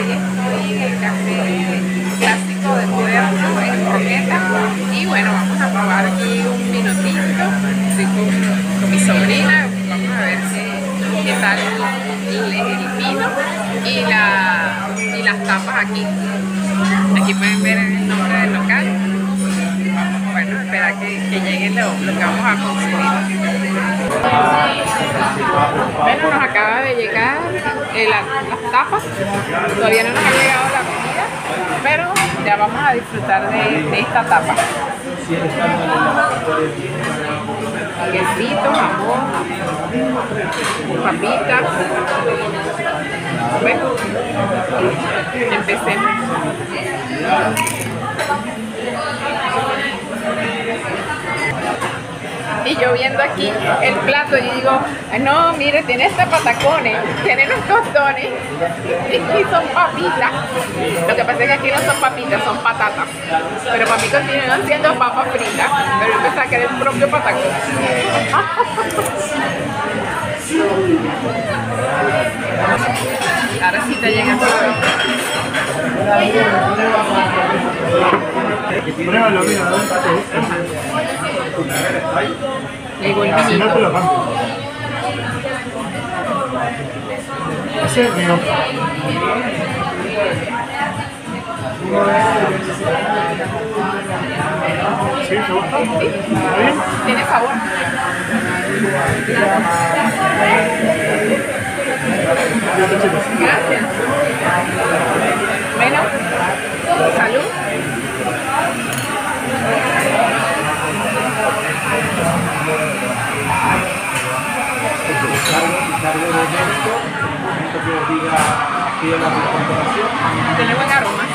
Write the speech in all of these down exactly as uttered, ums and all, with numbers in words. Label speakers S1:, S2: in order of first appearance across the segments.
S1: hoy estoy en el café clásico de Moderno en Roqueta y bueno, vamos a probar aquí un vino tinto. Estoy con, con mi sobrina, vamos a ver qué, qué tal el, el vino y, la, y las tapas aquí. Aquí pueden ver el nombre del local. Bueno, esperar que, que llegue lo, lo que vamos a consumir. Bueno, nos acaba de llegar eh, la, las tapas. Todavía no nos ha llegado la comida, pero ya vamos a disfrutar de, de esta tapa. Quesito, jamón, papitas. Bueno, empecemos. Y yo viendo aquí el plato y digo, no, mire, tiene este patacones, tiene los tostones y son papitas. Lo que pasa es que aquí no son papitas, son patatas. Pero para mí continúan siendo papas fritas. Pero yo pensaba que era el propio patacón. Ahora sí te llega todo.
S2: Pruébalo, mira, ¿no?
S1: Llegó el
S2: Si no te
S1: vinito.
S2: lo cambio. Ese es mío. ¿Sí? ¿Te gusta?
S1: Sí.
S2: ¿Está bien?
S1: Tiene sabor. Gracias. Bueno, salud. Tiene buen aroma.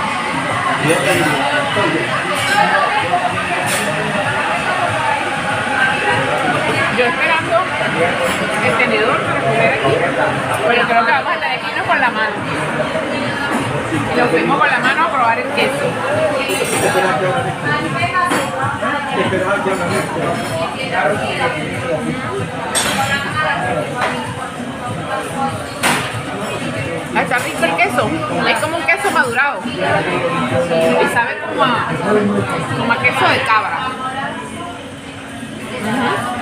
S1: Yo esperando el tenedor para comer aquí, pero creo que vamos a tener que irnos con la mano. Y nos fuimos con la mano a probar el queso. Está rico el queso, es como un queso madurado y sabe como a, como a queso de cabra. Uh-huh.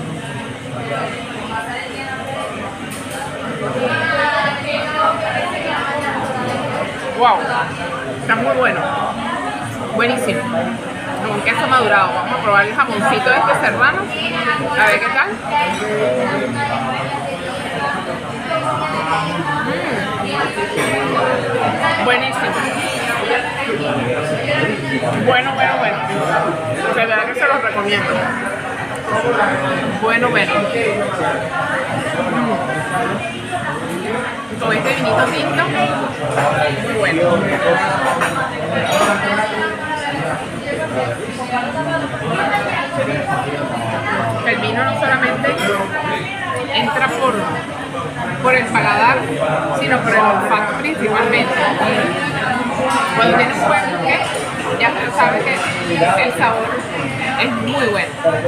S1: Wow, está muy bueno, buenísimo, con queso madurado. Vamos a probar el jamoncito de este serrano, a ver qué tal. Mm. Buenísimo. Bueno, bueno, bueno. De verdad que se los recomiendo. Bueno, bueno. Con este vinito tinto, muy bueno. El vino no solamente entra por, por el paladar, sino por el olfato principalmente. Cuando tienes un buen buque, ya sabes que el sabor es muy bueno.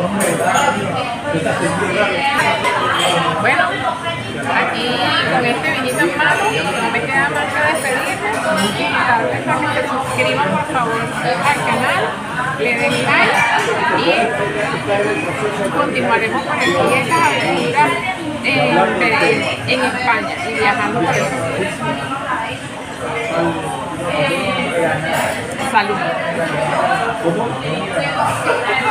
S1: Bueno, aquí con este vinito en mano no me queda más que despedirme y darles a que se suscriban por favor al canal, le den like y continuaremos con estas aventuras eh, en España y viajando por el mundo. Salud.